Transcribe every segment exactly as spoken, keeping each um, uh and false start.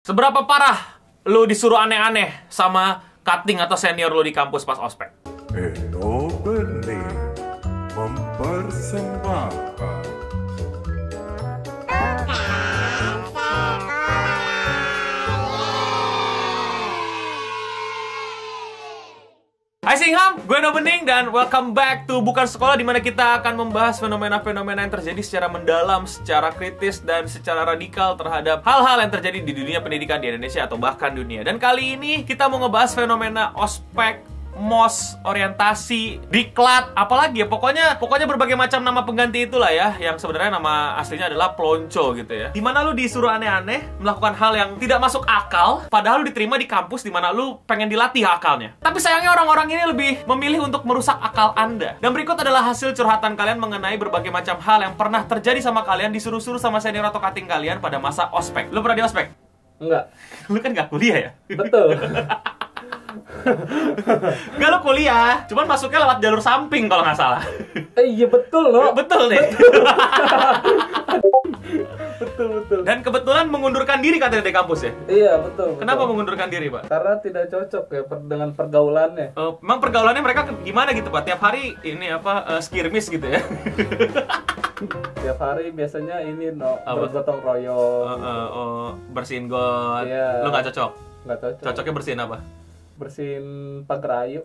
Seberapa parah lu disuruh aneh-aneh sama cutting atau senior lu di kampus pas ospek? Eno Bening mempersembahkan Hai Singham, gue Eno Bening dan welcome back to Bukan Sekolah, di mana kita akan membahas fenomena-fenomena yang terjadi secara mendalam, secara kritis, dan secara radikal terhadap hal-hal yang terjadi di dunia pendidikan di Indonesia atau bahkan dunia. Dan kali ini kita mau ngebahas fenomena ospek, mos, orientasi, diklat, apalagi ya, pokoknya pokoknya berbagai macam nama pengganti itulah ya, yang sebenarnya nama aslinya adalah pelonco gitu ya. Dimana lu disuruh aneh-aneh, melakukan hal yang tidak masuk akal, padahal lu diterima di kampus dimana lu pengen dilatih akalnya. Tapi sayangnya orang-orang ini lebih memilih untuk merusak akal Anda. Dan berikut adalah hasil curhatan kalian mengenai berbagai macam hal yang pernah terjadi sama kalian, disuruh-suruh sama senior atau cutting kalian pada masa ospek. Lu pernah di ospek? Enggak. Lu kan gak kuliah ya? Betul. Enggak, lu kuliah, cuman masuknya lewat jalur samping kalau nggak salah. Eh, iya betul loh. Betul deh. Betul betul. Dan kebetulan mengundurkan diri katanya di kampus ya? Iya betul. Kenapa betul. mengundurkan diri, Pak? Karena tidak cocok ya per- dengan pergaulannya. Uh, emang pergaulannya mereka gimana gitu, Pak? Tiap hari ini apa uh, skirmish gitu ya? Tiap hari biasanya ini no Apa? bergotong royong. Uh, uh, uh, bersihin got. Iya. Lu nggak cocok? Nggak cocok. Cocoknya bersihin apa? Bersihin pagar ayu.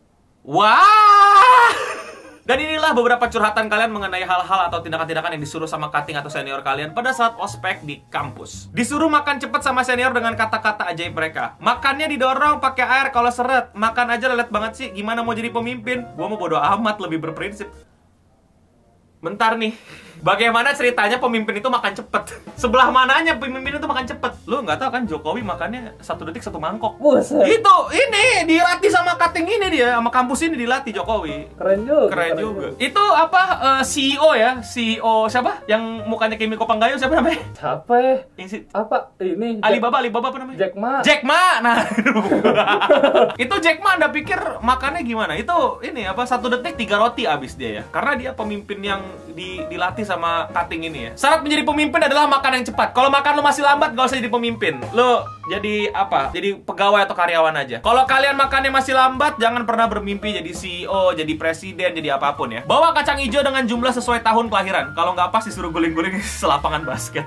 Wah! Dan inilah beberapa curhatan kalian mengenai hal-hal atau tindakan-tindakan yang disuruh sama cutting atau senior kalian pada saat ospek di kampus. Disuruh makan cepat sama senior dengan kata-kata ajaib mereka. Makannya didorong pakai air kalau seret. Makan aja lelet banget sih. Gimana mau jadi pemimpin? Gua mau bodo amat, lebih berprinsip. Bentar nih, bagaimana ceritanya pemimpin itu makan cepet? Sebelah mananya pemimpin itu makan cepet? Lu nggak tahu kan Jokowi makannya satu detik satu mangkok. Buset. Itu, ini dilatih sama cutting ini dia, sama kampus ini dilatih Jokowi. Keren juga. Keren juga. Itu apa, uh, C E O ya? C E O siapa? Yang mukanya Kimiko Panggayo siapa namanya? Siapa ya? Yang si Apa? Ini Alibaba, Alibaba apa namanya? Jack Ma. Jack Ma. Nah, itu Jack Ma, Anda pikir makannya gimana? Itu ini apa, satu detik tiga roti abis dia ya. Karena dia pemimpin yang di, dilatih sama cutting ini ya. Syarat menjadi pemimpin adalah makan yang cepat. Kalau makan lu masih lambat, gak usah jadi pemimpin. Lu jadi apa? Jadi pegawai atau karyawan aja. Kalau kalian makannya masih lambat, jangan pernah bermimpi jadi C E O, jadi presiden, jadi apapun ya. Bawa kacang hijau dengan jumlah sesuai tahun kelahiran. Kalau nggak pas disuruh guling-guling selapangan basket.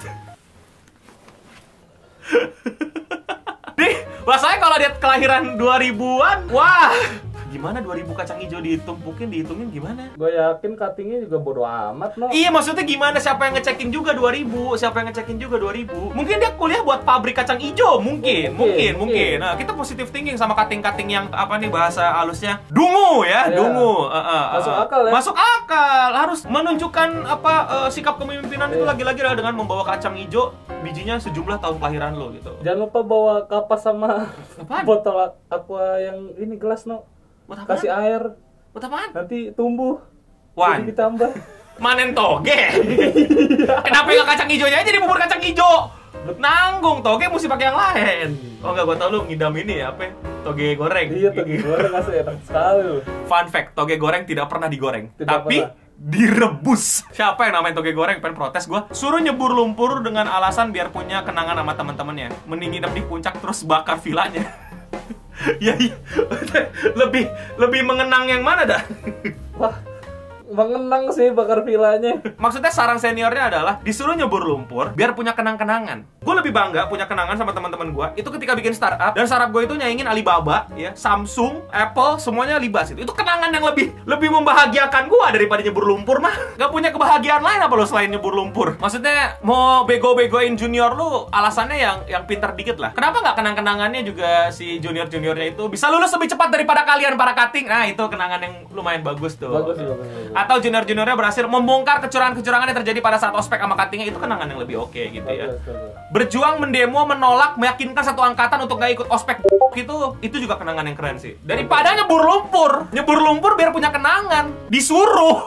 Nih, rasanya kalau dia kelahiran dua ribuan, wah, gimana dua ribu kacang hijau ditumpukin, dihitungin gimana? Gue yakin cuttingnya juga bodo amat no. Iya, maksudnya gimana? Siapa yang ngecekin juga dua ribu? Siapa yang ngecekin juga dua ribu? Mungkin dia kuliah buat pabrik kacang hijau, mungkin, mungkin, Mungkin, mungkin. mungkin. Nah, kita positive thinking sama cutting-cutting yang apa nih bahasa halusnya? Dungu ya, Iya. dungu. Uh, uh, uh, Masuk uh. akal ya? Masuk akal. Harus menunjukkan apa uh, sikap kepemimpinan itu Iya. lagi-lagi adalah dengan membawa kacang hijau bijinya sejumlah tahun kelahiran lo gitu. Jangan lupa bawa kapas sama Apaan? botol aqua yang ini gelas no. Buat apaan? Kasih air. Buat apaan? Nanti tumbuh. Wan. Jadi ditambah. Manen toge. Kenapa nggak kacang hijaunya aja jadi bubur kacang hijau? Nanggung, toge mesti pakai yang lain. Oh enggak, gua tau lu ngidam ini ya, apa? Toge goreng. Iya, toge goreng asli enak sekali loh. Fun fact, toge goreng tidak pernah digoreng, Tidak tapi pernah. direbus. Siapa yang namain toge goreng? Pengen protes gua. Suruh nyebur lumpur dengan alasan biar punya kenangan sama teman-temannya. Mending nginep di puncak terus bakar vilanya. Ya, iya. lebih lebih mengenang yang mana dah? Wah, mengenang sih bakar vilanya. Maksudnya saran seniornya adalah disuruh nyebur lumpur biar punya kenang-kenangan. Gue lebih bangga punya kenangan sama teman-teman gue itu ketika bikin startup, dan startup gue itu nyaingin Alibaba, ya, Samsung, Apple, semuanya libas itu. Itu kenangan yang lebih lebih membahagiakan gue daripada nyebur lumpur mah. Gak punya kebahagiaan lain apa lo selain nyebur lumpur? Maksudnya mau bego-begoin junior lu, alasannya yang yang pintar dikit lah. Kenapa nggak kenang-kenangannya juga si junior-juniornya itu bisa lulus lebih cepat daripada kalian para cutting? Nah, itu kenangan yang lumayan bagus tuh. Bagus, bagus, bagus. Atau junior-juniornya berhasil membongkar kecurangan-kecurangan yang terjadi pada saat ospek sama cuttingnya, itu kenangan yang lebih oke gitu ya. Bagus, bagus. Berjuang mendemo, menolak, meyakinkan satu angkatan untuk gak ikut ospek itu, itu juga kenangan yang keren sih. Daripada nyebur lumpur, nyebur lumpur biar punya kenangan, disuruh.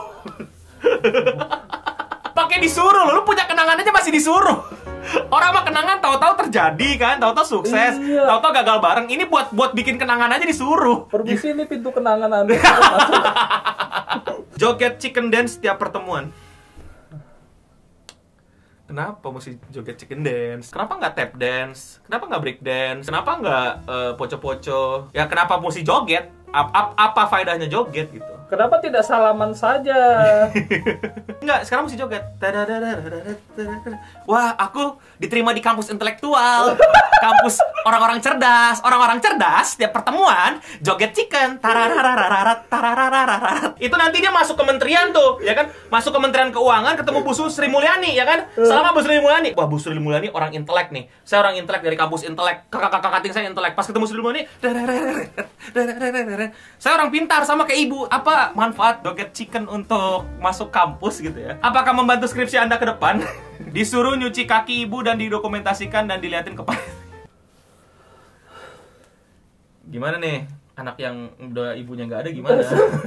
Pakai disuruh loh, lu punya kenangan aja masih disuruh. Orang mah kenangan tahu-tahu terjadi kan, tahu-tahu sukses, Iya. tahu-tahu gagal bareng. Ini buat buat bikin kenangan aja disuruh. Permisi, ini pintu kenangan Anda. Joget chicken dance setiap pertemuan. Kenapa mesti joget chicken dance? Kenapa nggak tap dance? Kenapa nggak break dance? Kenapa nggak uh, poco-poco? Ya kenapa mesti joget? Ap ap apa faedahnya joget gitu? Kenapa tidak salaman saja? Enggak, sekarang mesti joget. Wah, aku diterima di kampus intelektual, kampus orang-orang cerdas, orang-orang cerdas. Setiap pertemuan joget chicken, tarararararat, tarararararat. Itu nanti dia masuk kementerian tuh, ya kan? Masuk Kementerian Keuangan, ketemu Bu Sri Mulyani, ya kan? Selama Bu Sri Mulyani, wah Bu Sri Mulyani orang intelek nih. Saya orang intelek dari kampus intelek. Kakak-kakak kating saya intelek. Pas ketemu Sri Mulyani, saya orang pintar sama kayak ibu. Apa manfaat joget chicken untuk masuk kampus gitu ya? Apakah membantu skripsi Anda ke depan? Disuruh nyuci kaki ibu dan didokumentasikan dan diliatin kepala. Gimana nih? Anak yang udah ibunya nggak ada gimana?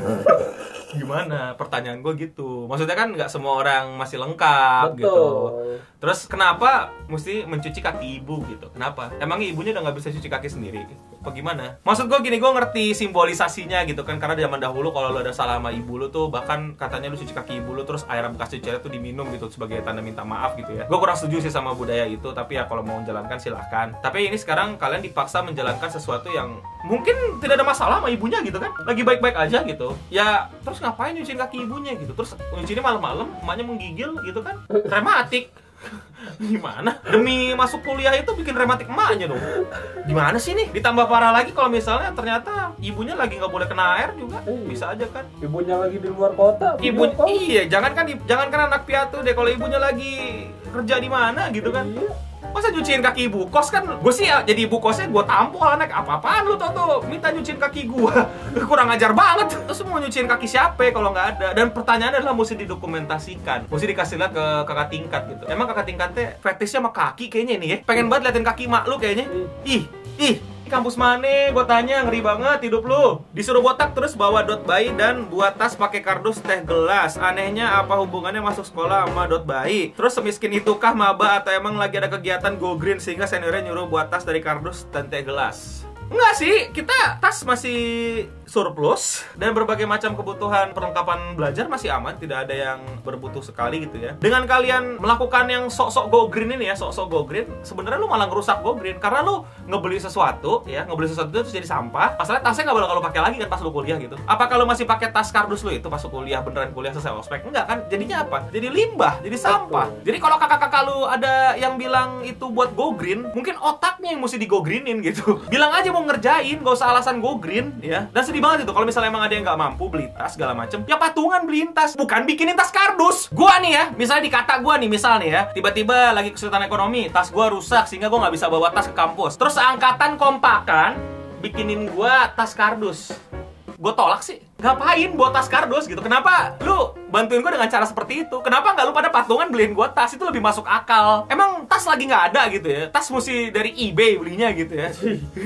Gimana? Pertanyaan gue gitu. Maksudnya kan nggak semua orang masih lengkap. Betul. Gitu. Terus kenapa mesti mencuci kaki ibu gitu? Kenapa? Emangnya ibunya udah nggak bisa cuci kaki sendiri? Apa gimana? Maksud gue gini, gue ngerti simbolisasinya gitu kan. Karena zaman dahulu kalau lo ada salah sama ibu lo tuh, bahkan katanya lo cuci kaki ibu lo terus air bekas cuciannya tuh diminum gitu sebagai tanda minta maaf gitu ya. Gue kurang setuju sih sama budaya itu. Tapi ya kalau mau menjalankan silahkan. Tapi ini sekarang kalian dipaksa menjalankan sesuatu yang mungkin tidak ada masalah sama ibunya gitu kan. Lagi baik-baik aja gitu. Ya terus ngapain nyuciin kaki ibunya gitu? Terus nyuciinnya malam-malam, emaknya menggigil gitu kan? Rematik. Gimana? Demi masuk kuliah itu bikin rematik emaknya dong. Gimana sih nih? Ditambah parah lagi kalau misalnya ternyata ibunya lagi nggak boleh kena air juga. Bisa aja kan? Ibunya lagi di luar kota. Ibu, iya, jangan kan jangan kan anak piatu deh kalau ibunya lagi kerja di mana gitu kan. Iya. Masa nyuciin kaki ibu kos kan? Gue sih ya jadi ibu kosnya gue tampol anak. Apa-apaan lu Toto? Minta nyuciin kaki gue. Kurang ajar banget. Terus mau nyuciin kaki siapa kalau nggak ada? Dan pertanyaannya adalah mesti didokumentasikan. Mesti dikasih lihat ke kakak tingkat gitu. Emang kakak tingkatnya fetishnya sama kaki kayaknya nih ya? Pengen banget liatin kaki mak lu kayaknya. Ih, ih. Kampus mana? Gue tanya, ngeri banget hidup lu. Disuruh botak terus bawa dot bayi dan buat tas pakai kardus teh gelas. Anehnya apa hubungannya masuk sekolah sama dot bayi? Terus semiskin itukah maba atau emang lagi ada kegiatan go green sehingga seniornya nyuruh buat tas dari kardus dan teh gelas? Enggak sih, kita tas masih surplus dan berbagai macam kebutuhan perlengkapan belajar masih aman, tidak ada yang berbutuh sekali gitu ya. Dengan kalian melakukan yang sok-sok go green ini ya, sok-sok go green, sebenarnya lu malah ngerusak go green karena lu ngebeli sesuatu ya, ngebeli sesuatu itu terus jadi sampah. Masalahnya tasnya nggak bakal lu pakai lagi kan pas lu kuliah gitu. Apa kalau masih pakai tas kardus lu itu pas lu kuliah beneran kuliah selesai ospek? Enggak kan? Jadinya apa? Jadi limbah, jadi sampah. Jadi kalau kakak-kakak lu ada yang bilang itu buat go green, mungkin otaknya yang mesti di go greenin gitu. Bilang aja mau ngerjain, gak usah alasan go green ya. Dan sedih banget itu kalau misalnya emang ada yang nggak mampu beli tas segala macem, ya patungan beliin tas, bukan bikinin tas kardus. Gua nih ya, misalnya dikata gua nih misal nih ya, tiba-tiba lagi kesulitan ekonomi, tas gua rusak sehingga gua nggak bisa bawa tas ke kampus. Terus angkatan kompakan bikinin gua tas kardus. Gue tolak sih. Ngapain buat tas kardus gitu? Kenapa lu bantuin gue dengan cara seperti itu? Kenapa nggak lu pada patungan beliin gue tas? Itu lebih masuk akal. Emang tas lagi nggak ada gitu ya? Tas mesti dari eBay belinya gitu ya?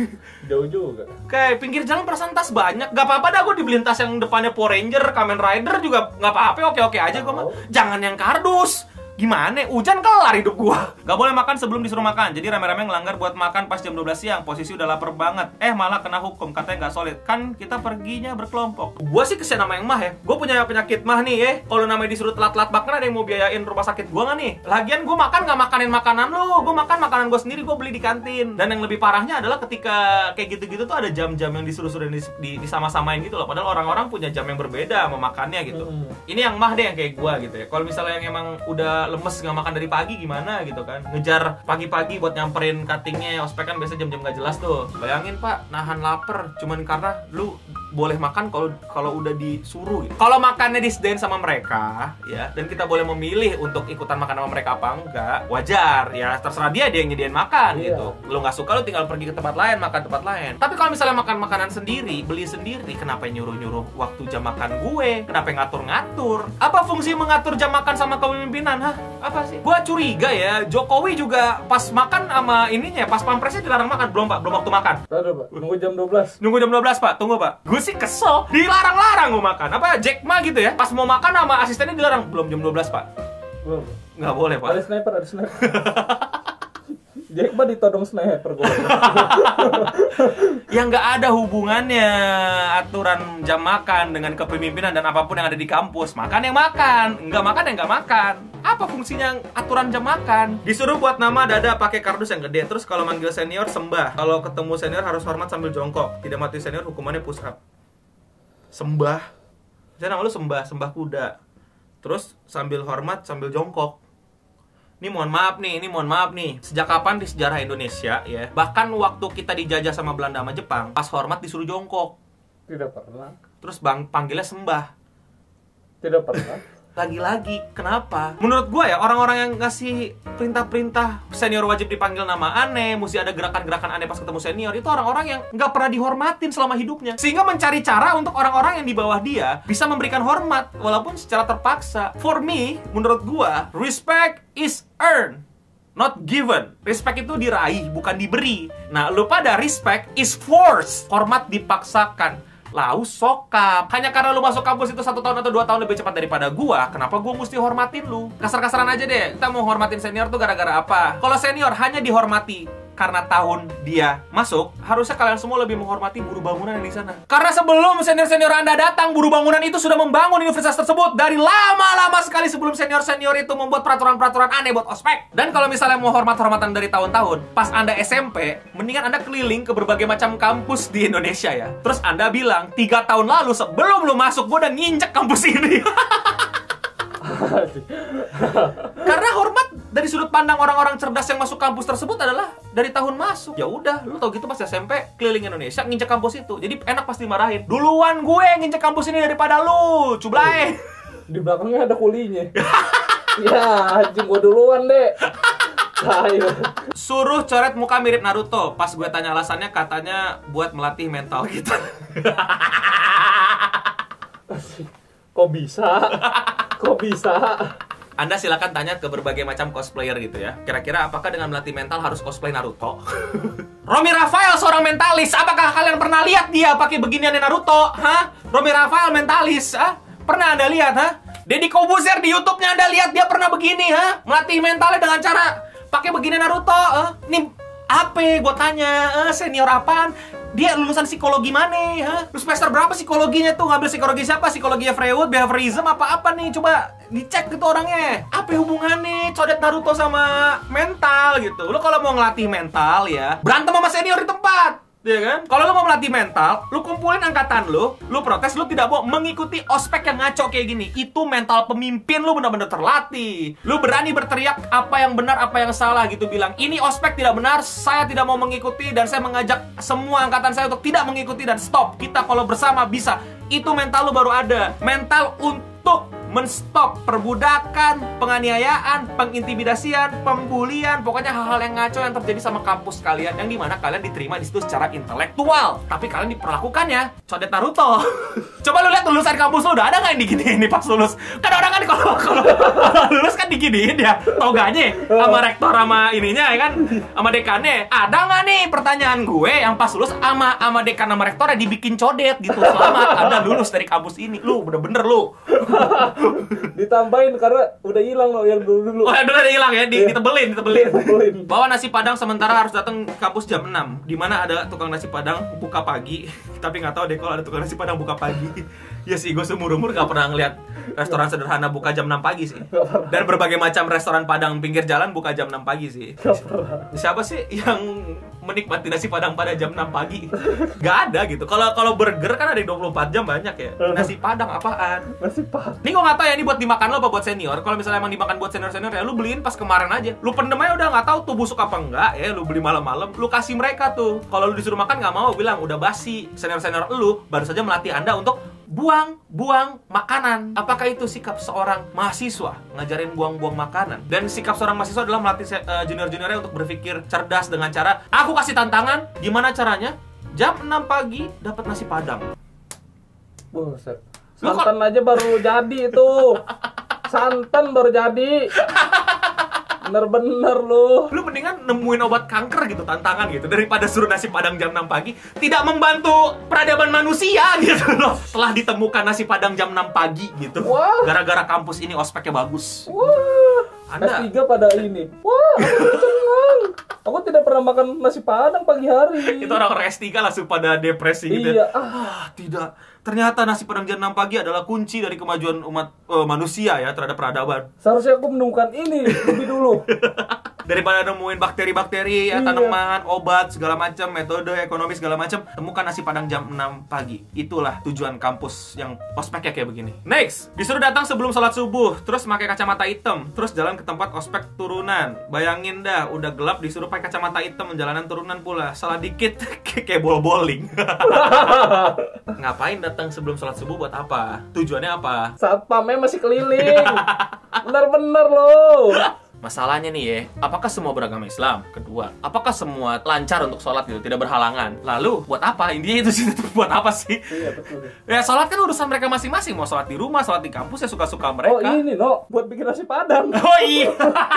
Jauh juga. Kayak pinggir jalan perasaan tas banyak. Gak apa-apa dah gue dibeliin tas yang depannya Power Ranger, Kamen Rider juga nggak apa-apa. Oke-oke aja gue mah. Jangan yang kardus. Gimana? Hujan kelar hidup gua. Gak boleh makan sebelum disuruh makan. Jadi rame-rame ngelanggar buat makan pas jam dua belas siang. Posisi udah lapar banget. Eh malah kena hukum. Katanya gak solid. Kan kita perginya berkelompok. Gua sih kesian sama yang mah ya. Gua punya penyakit mah nih ya. Kalau namanya disuruh telat-telat makan, ada yang mau biayain rumah sakit gua gak nih? Lagian gua makan gak makanin makanan lu. Gua makan makanan gua sendiri. Gua beli di kantin. Dan yang lebih parahnya adalah ketika kayak gitu-gitu tuh ada jam-jam yang disuruh-suruh di, di, disama-samain gitu loh. Padahal orang-orang punya jam yang berbeda sama makannya gitu. Hmm. Ini yang mah deh yang kayak gua gitu ya. Kalau misalnya yang emang udah lemes gak makan dari pagi gimana gitu kan, ngejar pagi-pagi buat nyamperin cuttingnya ospek kan biasa jam-jam gak jelas tuh. Bayangin pak, nahan lapar cuman karena lu boleh makan kalau kalau udah disuruh gitu. Kalau makannya disediain sama mereka ya, dan kita boleh memilih untuk ikutan makan sama mereka apa enggak, wajar ya, terserah dia dia yang nyediain makan iya. gitu. Lu nggak suka lu tinggal pergi ke tempat lain makan tempat lain. Tapi kalau misalnya makan makanan sendiri, beli sendiri, kenapa nyuruh-nyuruh waktu jam makan gue? Kenapa ngatur-ngatur? Apa fungsi mengatur jam makan sama kepemimpinan? Hah? Apa sih? Gua curiga ya, Jokowi juga pas makan sama ininya, pas pampresnya dilarang makan. Belum pak, belum waktu makan. Tunggu pak, nunggu jam dua belas. Nunggu jam dua belas pak, tunggu pak. Gue sih kesel, dilarang-larang gue makan. Apa Jack Ma gitu ya? Pas mau makan sama asistennya dilarang. Belum jam dua belas pak. Belum. Nggak boleh pak. Ada sniper, ada sniper. Jack mah ditodong sniper gua. Yang nggak ada hubungannya aturan jam makan dengan kepemimpinan dan apapun yang ada di kampus. Makan yang makan, nggak makan yang nggak makan. Apa fungsinya aturan jam makan? Disuruh buat nama dada pakai kardus yang gede. Terus kalau manggil senior sembah. Kalau ketemu senior harus hormat sambil jongkok. Tidak mati senior hukumannya push up. Sembah. Jadi nama lu sembah, sembah kuda. Terus sambil hormat sambil jongkok. Ini mohon maaf nih, ini mohon maaf nih. Sejak kapan di sejarah Indonesia ya, bahkan waktu kita dijajah sama Belanda sama Jepang, pas hormat disuruh jongkok. Tidak pernah. Terus bang panggilnya sembah. Tidak pernah. Lagi-lagi, kenapa? Menurut gue ya, orang-orang yang ngasih perintah-perintah senior wajib dipanggil nama aneh, mesti ada gerakan-gerakan aneh pas ketemu senior, itu orang-orang yang nggak pernah dihormatin selama hidupnya. Sehingga mencari cara untuk orang-orang yang di bawah dia bisa memberikan hormat, walaupun secara terpaksa. For me, menurut gue, respect is earned, not given. Respect itu diraih, bukan diberi. Nah, lu pada respect is forced. Hormat dipaksakan. Lau sokap. Hanya karena lu masuk kampus itu satu tahun atau dua tahun lebih cepat daripada gua, kenapa gua mesti hormatin lu? Kasar-kasaran aja deh. Kita mau hormatin senior tuh gara-gara apa? Kalau senior hanya dihormati karena tahun dia masuk, harusnya kalian semua lebih menghormati buruh bangunan yang di sana. Karena sebelum senior-senior Anda datang, buruh bangunan itu sudah membangun universitas tersebut dari lama-lama sekali sebelum senior-senior itu membuat peraturan-peraturan aneh buat ospek. Dan kalau misalnya mau hormat-hormatan dari tahun-tahun, pas Anda S M P, mendingan Anda keliling ke berbagai macam kampus di Indonesia ya. Terus Anda bilang, tiga tahun lalu sebelum lu masuk, gua udah nginjek kampus ini. Karena hormat dari sudut pandang orang-orang cerdas yang masuk kampus tersebut adalah dari tahun masuk. Ya udah, lu tau gitu pas S M P keliling Indonesia nginjek kampus itu. Jadi enak pasti marahin. Duluan gue nginjek kampus ini daripada lu, cublay. Di belakangnya ada kulinya. Ya, anjing gua duluan, Dek. Ayo. Suruh coret muka mirip Naruto. Pas gue tanya alasannya, katanya buat melatih mental kita. Kok bisa? Kok bisa? Anda silakan tanya ke berbagai macam cosplayer gitu ya. Kira-kira apakah dengan melatih mental harus cosplay Naruto? Romy Rafael seorang mentalis. Apakah kalian pernah lihat dia pakai beginian Naruto? Hah? Romy Rafael mentalis, ah? Pernah Anda lihat, ha? Deddy Kobuzer di YouTube-nya Anda lihat dia pernah begini, ha? Melatih mentalnya dengan cara pakai begini Naruto, ha? Nih, apa? Gue tanya, eh, senior apaan? Dia lulusan psikologi mana, ha? Lu semester berapa psikologinya tuh? Ngambil psikologi siapa? Psikologi Freud, behaviorism, apa-apa nih? Coba dicek gitu orangnya. Apa hubungannya codet Naruto sama mental gitu? Lu kalau mau ngelatih mental ya, berantem sama senior di tempat. Ya kan? Kalau lu mau melatih mental, lu kumpulin angkatan lu, lu protes, lu tidak mau mengikuti ospek yang ngaco kayak gini. Itu mental pemimpin lu benar-benar terlatih. Lu berani berteriak apa yang benar, apa yang salah gitu, bilang, ini ospek tidak benar, saya tidak mau mengikuti, dan saya mengajak semua angkatan saya untuk tidak mengikuti, dan stop. Kita kalau bersama bisa. Itu mental lu baru ada. Mental untuk menstop perbudakan, penganiayaan, pengintimidasian, pembulian, pokoknya hal-hal yang ngaco yang terjadi sama kampus kalian, yang dimana kalian diterima di situ secara intelektual, tapi kalian diperlakukannya codet Naruto. Coba lu lihat lulusan kampus lu udah ada nggak yang diginiin nih pas lulus? Kan orang kan kalau kalau lulus kan diginiin ya, toganya sama rektor sama ininya ya kan, sama dekannya. Ada nggak nih pertanyaan gue yang pas lulus sama sama dekan sama rektornya dibikin codet gitu? Selamat Anda lulus dari kampus ini. Lu bener-bener lu. Ditambahin karena udah hilang loh yang dulu-dulu. Oh, ya dulu udah hilang ya, di, ditebelin, ditebelin. Ditebelin. Bawa nasi padang sementara harus datang kampus jam enam. Di mana ada tukang nasi padang buka pagi. Tapi nggak tahu deh kalau ada tukang nasi padang buka pagi. Ya sih, gue seumur-umur nggak pernah ngeliat restoran sederhana buka jam enam pagi sih. Dan berbagai macam restoran padang pinggir jalan buka jam enam pagi sih. Siapa sih yang menikmati nasi padang pada jam enam pagi? Gak ada gitu. Kalau kalau burger kan ada yang dua puluh empat jam banyak ya. Nasi padang apaan? Nasi padang. Ini gue nggak tahu ya, ini buat dimakan lo apa buat senior. Kalau misalnya emang dimakan buat senior-senior ya lu beliin pas kemarin aja. Lu pendem aja udah nggak tahu tuh busuk apa enggak ya. Lu beli malam-malam, lu kasih mereka tuh. Kalau lu disuruh makan nggak mau, bilang udah basi. Senior-senior lu baru saja melatih Anda untuk buang-buang makanan. Apakah itu sikap seorang mahasiswa ngajarin buang-buang makanan? Dan sikap seorang mahasiswa adalah melatih uh, junior-juniornya untuk berpikir cerdas dengan cara, aku kasih tantangan, gimana caranya? Jam enam pagi dapat nasi padang. Buset. Santan aja baru jadi itu. Santan baru jadi. Bener-bener lu. Lu mendingan nemuin obat kanker gitu, tantangan gitu, daripada suruh nasi padang jam enam pagi. Tidak membantu peradaban manusia gitu loh. Setelah ditemukan nasi padang jam enam pagi gitu. Wah. Gara-gara kampus ini ospeknya bagus. Wah. Anda S tiga pada ini. Wah, aku cengang. Aku tidak pernah makan nasi padang pagi hari. Itu orang-orang S tiga langsung pada depresi gitu. Iya. Ah, tidak. Ternyata nasi padang jam enam pagi adalah kunci dari kemajuan umat eh, manusia ya terhadap peradaban. Seharusnya aku menemukan ini lebih dulu. Daripada nemuin bakteri-bakteri, ya, Iya. tanaman, obat, segala macam, metode ekonomi segala macam, temukan nasi padang jam enam pagi. Itulah tujuan kampus yang ospeknya kayak begini. Next, disuruh datang sebelum sholat subuh, terus pakai kacamata hitam, terus jalan ke tempat ospek turunan. Bayangin dah, udah gelap disuruh pakai kacamata hitam, jalanan turunan pula. Salah dikit kayak bola bowling. Ngapain datang sebelum sholat subuh buat apa? Tujuannya apa? Satpamnya masih keliling. Bener-bener loh. Masalahnya nih ya, apakah semua beragama Islam? Kedua, apakah semua lancar untuk sholat gitu, tidak berhalangan? Lalu, buat apa? Intinya itu sih, buat apa sih? Iya betul. Ya, sholat kan urusan mereka masing-masing. Mau sholat di rumah, sholat di kampus, ya suka-suka mereka. Oh ini no, buat bikin nasi padang. Oh iya.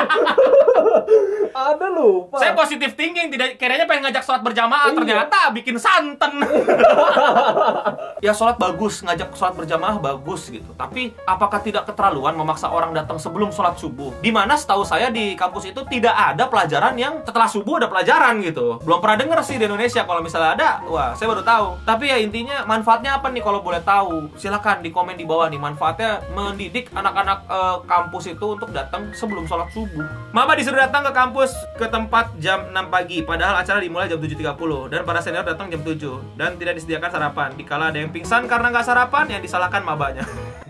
Ada lupa. Saya positif thinking, tidak kiranya pengen ngajak sholat berjamaah, Iya. ternyata bikin santen. Ya sholat bagus, ngajak sholat berjamaah bagus gitu. Tapi apakah tidak keterlaluan memaksa orang datang sebelum sholat subuh? Dimana setahu saya di kampus itu tidak ada pelajaran yang setelah subuh ada pelajaran gitu. Belum pernah denger sih di Indonesia. Kalau misalnya ada, wah saya baru tahu. Tapi ya intinya manfaatnya apa nih kalau boleh tahu? Silakan di komen di bawah nih. Manfaatnya mendidik anak-anak eh, kampus itu untuk datang sebelum sholat subuh. Mama disuruh datang ke kampus ke tempat jam enam pagi. Padahal acara dimulai jam tujuh tiga puluh. Dan para senior datang jam tujuh. Dan tidak disediakan sarapan. Dikala ada yang pingsan karena nggak sarapan, yang disalahkan mabanya.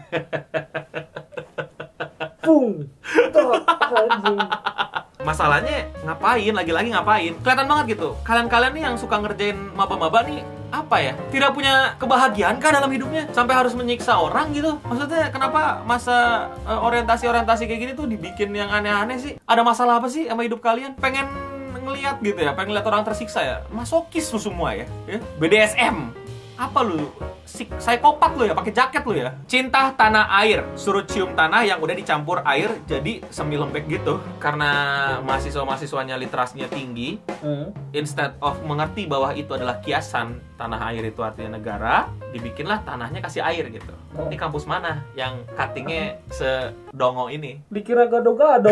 Pung. Tok, anjing. Masalahnya ngapain, lagi-lagi ngapain? Kelihatan banget gitu. Kalian-kalian nih yang suka ngerjain maba-maba nih, apa ya? Tidak punya kebahagiaan kah dalam hidupnya? Sampai harus menyiksa orang gitu? Maksudnya kenapa masa eh, orientasi-orientasi kayak gini tuh dibikin yang aneh-aneh sih? Ada masalah apa sih sama hidup kalian? Pengen ngelihat gitu ya, pengen lihat orang tersiksa ya? Masokis lu semua ya? ya? B D S M. Apa lu? Sik, psikopat lu ya, pakai jaket lu ya. Cinta tanah air, suruh cium tanah yang udah dicampur air jadi semi lembek gitu. Karena mahasiswa-mahasiswanya literasinya tinggi, Hmm. instead of mengerti bahwa itu adalah kiasan, tanah air itu artinya negara, dibikinlah tanahnya kasih air gitu. Oh. Ini kampus mana yang cuttingnya sedongo ini? Dikira gado-gado.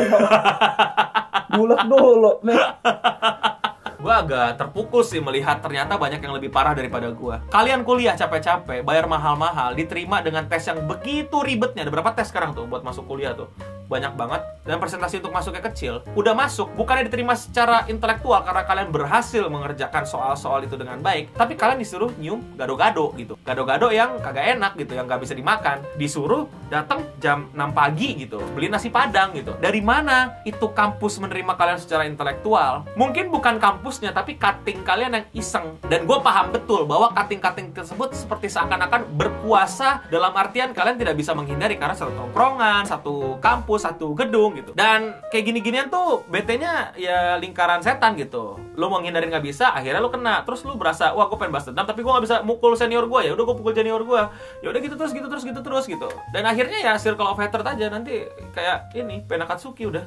Bulak dulu nih. Gue agak terpukul sih melihat ternyata banyak yang lebih parah daripada gue. Kalian kuliah capek-capek, bayar mahal-mahal, diterima dengan tes yang begitu ribetnya. Ada berapa tes sekarang tuh buat masuk kuliah tuh? Banyak banget. Dan presentasi untuk masuknya kecil. Udah masuk, bukannya diterima secara intelektual karena kalian berhasil mengerjakan soal-soal itu dengan baik. Tapi kalian disuruh nyium gado-gado gitu. Gado-gado yang kagak enak gitu, yang gak bisa dimakan. Disuruh datang jam enam pagi gitu, beli nasi padang gitu. Dari mana itu kampus menerima kalian secara intelektual? Mungkin bukan kampusnya, tapi cutting kalian yang iseng. Dan gue paham betul bahwa cutting-cutting tersebut seperti seakan-akan berkuasa, dalam artian kalian tidak bisa menghindari karena satu tongkrongan, satu kampus, satu gedung gitu. Dan kayak gini-ginian tuh B T-nya ya lingkaran setan gitu. Lo mau ngindarin nggak bisa, akhirnya lo kena. Terus lo berasa, wah gue pengen balas dendam tapi gue nggak bisa mukul senior gue. Ya udah gue pukul junior gue. Ya udah gitu terus gitu terus gitu terus gitu. Dan akhirnya ya circle of hatred aja, nanti kayak ini Penakatsuki udah.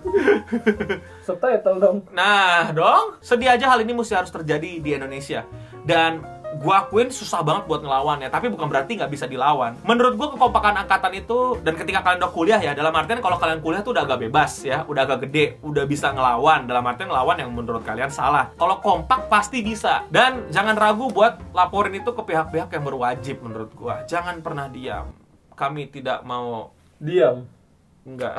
Subtitle dong. Nah dong, sedih aja hal ini mesti harus terjadi di Indonesia. Dan gua akuin susah banget buat ngelawan ya, tapi bukan berarti nggak bisa dilawan. Menurut gua kekompakan angkatan itu, dan ketika kalian udah kuliah ya, dalam artian kalau kalian kuliah tuh udah agak bebas ya, udah agak gede, udah bisa ngelawan. Dalam artian ngelawan yang menurut kalian salah. Kalau kompak pasti bisa. Dan jangan ragu buat laporin itu ke pihak-pihak yang berwajib menurut gua. Jangan pernah diam. Kami tidak mau Diam. enggak.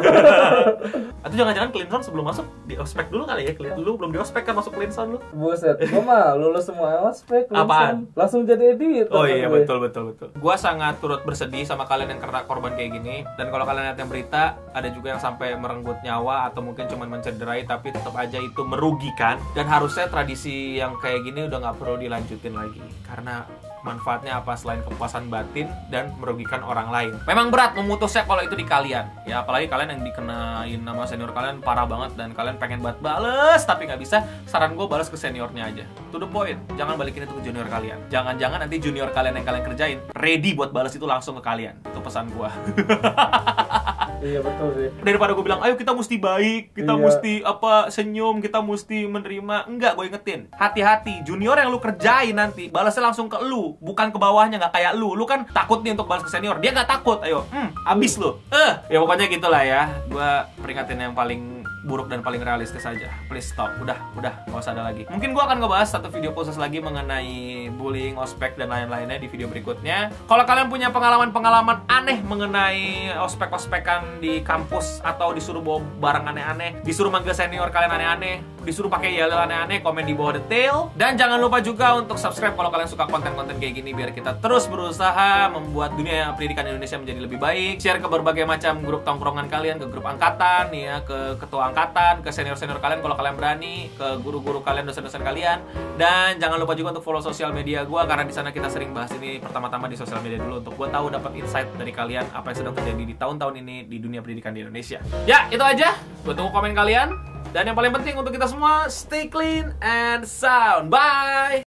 Atau jangan-jangan Clinton sebelum masuk di ospek dulu kali ya? Clinton dulu belum di ospek kan masuk Clinton lu. Buset, gua mah lulus semua ospek. Apaan? Langsung jadi editor. Oh iya gue. betul betul betul. Gua sangat turut bersedih sama kalian yang kena korban kayak gini. Dan kalau kalian lihat yang berita, ada juga yang sampai merenggut nyawa atau mungkin cuma mencederai, tapi tetap aja itu merugikan. Dan harusnya tradisi yang kayak gini udah nggak perlu dilanjutin lagi. Karena manfaatnya apa selain kepuasan batin dan merugikan orang lain. Memang berat memutusnya kalau itu di kalian. Ya apalagi kalian yang dikenain nama senior kalian parah banget dan kalian pengen banget bales tapi nggak bisa. Saran gue balas ke seniornya aja. To the point. Jangan balikin itu ke junior kalian. Jangan-jangan nanti junior kalian yang kalian kerjain ready buat balas itu langsung ke kalian. Itu pesan gue. Iya betul sih. Daripada gue bilang, ayo kita mesti baik, kita Iya. mesti apa senyum, kita mesti menerima. Enggak, gue ingetin. Hati-hati, junior yang lu kerjain nanti balasnya langsung ke lu, bukan ke bawahnya. Nggak kayak lu. Lu kan takut nih untuk balas ke senior. Dia nggak takut. Ayo, hmm, abis lu. Eh, ya pokoknya gitulah ya. Gue peringatin yang paling buruk dan paling realistis aja. Please stop, udah, udah, nggak usah ada lagi. Mungkin gue akan ngebahas satu video khusus lagi mengenai bullying, ospek, dan lain-lainnya di video berikutnya. Kalau kalian punya pengalaman-pengalaman aneh mengenai ospek-ospekan di kampus, atau disuruh bawa barang aneh-aneh, disuruh manggil senior kalian aneh-aneh, disuruh pakai yel aneh-aneh, komen di bawah detail. Dan jangan lupa juga untuk subscribe kalau kalian suka konten-konten kayak gini, biar kita terus berusaha membuat dunia pendidikan Indonesia menjadi lebih baik. Share ke berbagai macam grup tongkrongan kalian, ke grup angkatan, ya, ke ketua angkatan, ke senior-senior kalian kalau kalian berani, ke guru-guru kalian, dosen-dosen kalian. Dan jangan lupa juga untuk follow sosial media gue, karena di sana kita sering bahas ini pertama-tama di sosial media dulu, untuk gue tahu dapat insight dari kalian apa yang sedang terjadi di tahun-tahun ini di dunia pendidikan di Indonesia. Ya, itu aja. Gue tunggu komen kalian. Dan yang paling penting untuk kita semua, stay clean and sound. Bye!